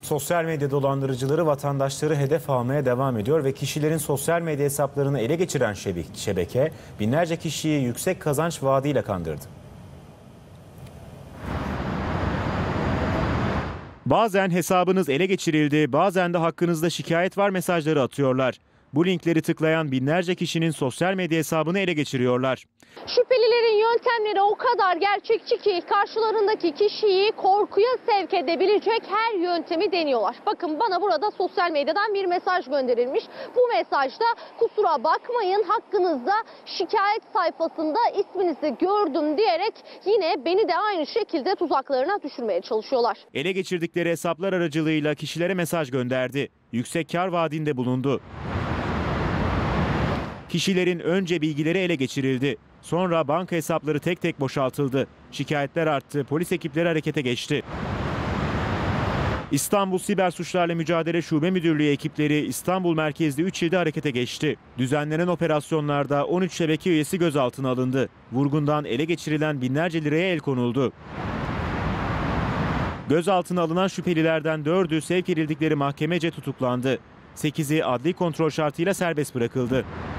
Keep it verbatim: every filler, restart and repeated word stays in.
Sosyal medya dolandırıcıları vatandaşları hedef almaya devam ediyor ve kişilerin sosyal medya hesaplarını ele geçiren şebeke binlerce kişiyi yüksek kazanç vaadiyle kandırdı. Bazen hesabınız ele geçirildi, bazen de hakkınızda şikayet var mesajları atıyorlar. Bu linkleri tıklayan binlerce kişinin sosyal medya hesabını ele geçiriyorlar. Şüphelilerin yöntemleri o kadar gerçekçi ki karşılarındaki kişiyi korkuya sevk edebilecek her yöntemi deniyorlar. Bakın, bana burada sosyal medyadan bir mesaj gönderilmiş. Bu mesajda kusura bakmayın, hakkınızda şikayet sayfasında isminizi gördüm diyerek yine beni de aynı şekilde tuzaklarına düşürmeye çalışıyorlar. Ele geçirdikleri hesaplar aracılığıyla kişilere mesaj gönderdi. Yüksek kar vaadinde bulundu. Kişilerin önce bilgileri ele geçirildi. Sonra banka hesapları tek tek boşaltıldı. Şikayetler arttı, polis ekipleri harekete geçti. İstanbul Siber Suçlarla Mücadele Şube Müdürlüğü ekipleri İstanbul merkezli üç ilde harekete geçti. Düzenlenen operasyonlarda on üç şebeke üyesi gözaltına alındı. Vurgundan ele geçirilen binlerce liraya el konuldu. Gözaltına alınan şüphelilerden dördü sevk edildikleri mahkemece tutuklandı. sekizi adli kontrol şartıyla serbest bırakıldı.